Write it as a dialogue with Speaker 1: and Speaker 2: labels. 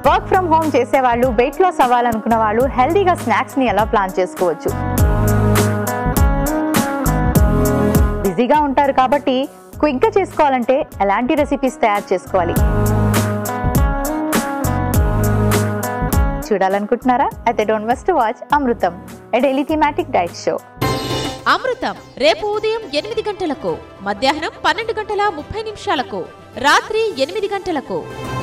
Speaker 1: Work from home చేసేవాళ్ళు, weight loss అవ్వాలనుకున్న వాళ్ళు హెల్దీగా స్నాక్స్ని ఎలా ప్లాన్ చేసుకోవచ్చు. బిజీగా ఉంటారు కాబట్టి క్విక్గా చేసుకోవాలంటే ఎలాంటి రెసిపీస్ తయారు చేసుకోవాలి చూడాలనుకుంటున్నారా? అయితే don't miss to watch Amrutham, a daily thematic diet show.
Speaker 2: Amrutham రేపు ఉదయం 8 గంటలకు, మధ్యాహ్నం 12:30 రాత్రి 8 గంటలకు.